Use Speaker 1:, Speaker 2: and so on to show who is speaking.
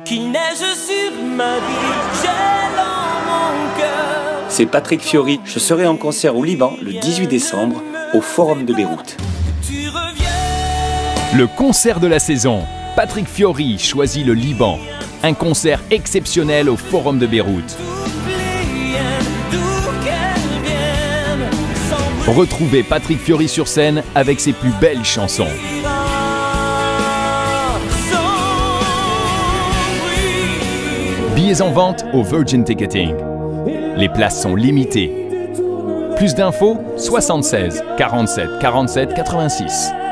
Speaker 1: qu'il neige sur ma vie, j'ai dans mon cœur.
Speaker 2: C'est Patrick Fiori. Je serai en concert au Liban le 18 décembre au Forum de Beyrouth.
Speaker 3: Le concert de la saison. Patrick Fiori choisit le Liban. Un concert exceptionnel au Forum de Beyrouth. Retrouvez Patrick Fiori sur scène avec ses plus belles chansons. Billets en vente au Virgin Ticketing. Les places sont limitées. Plus d'infos 76 47 47 86.